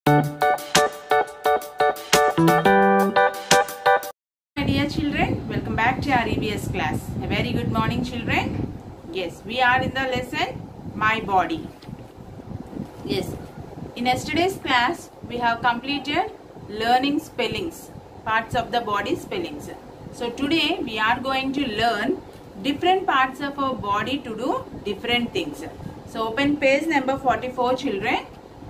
My dear children, welcome back to our EVS class. A very good morning, children. Yes, we are in the lesson My Body. Yes, in yesterday's class we have completed learning spellings, parts of the body spellings. So today we are going to learn different parts of our body to do different things. So open page number 44, children.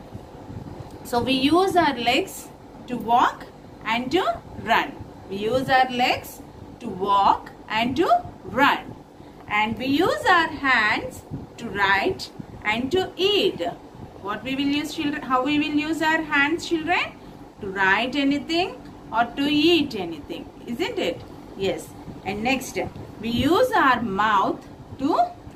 So we use our legs to walk and to run. We use our legs to walk and to run. And we use our hands to write and to eat. What we will use, children? How we will use our hands, children? To write anything or to eat anything, isn't it? Yes. And next, we use our mouth to,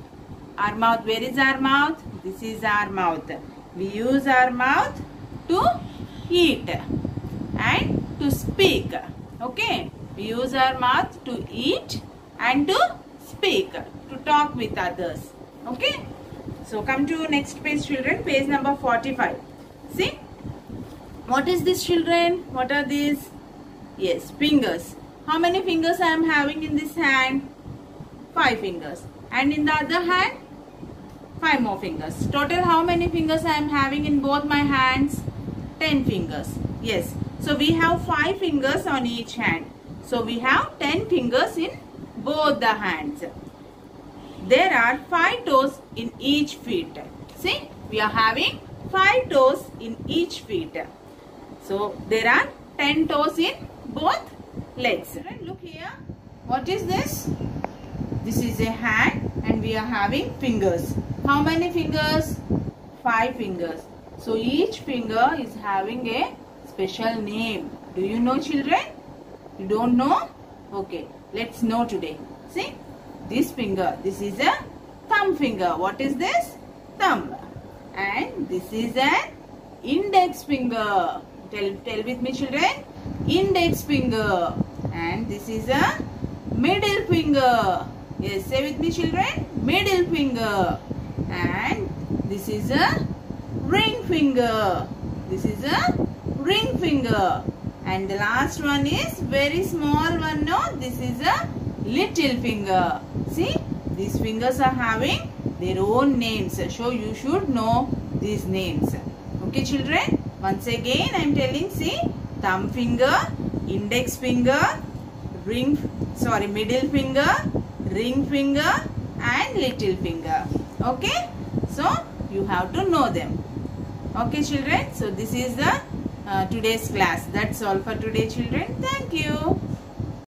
where is our mouth? This is our mouth. We use our mouth to eat and to speak. Okay. We use our mouth to eat and to speak, to talk with others. Okay. So come to next page, children. Page number 45. See. What is this, children? What are these? Yes, fingers. How many fingers I am having in this hand? 5 fingers. And in the other hand, 5 more fingers. Total how many fingers I am having in both my hands? 10 fingers. Yes. So we have 5 fingers on each hand. So we have 10 fingers in both the hands. There are 5 toes in each feet. See, we are having 5 toes in each feet. So there are 10 toes in both legs. Look here. What is this? This is a hand and we are having fingers. How many fingers? 5 fingers. So each finger is having a special name. Do you know, children? You don't know? Okay. Let's know today. See? This finger. This is a thumb finger. What is this? Thumb. And this is an index finger. Tell with me, children. Index finger. And this is a middle finger. Yes, say with me, children. Middle finger. And this is a ring finger. This is a ring finger. And the last one is very small one. No, this is a little finger. See, these fingers are having their own names. So you should know these names. Okay, children. Once again, I am telling. See, thumb finger, index finger, middle finger, ring finger, and little finger. Okay. So you have to know them. Okay, children. So this is the today's class. That's all for today, children. Thank you.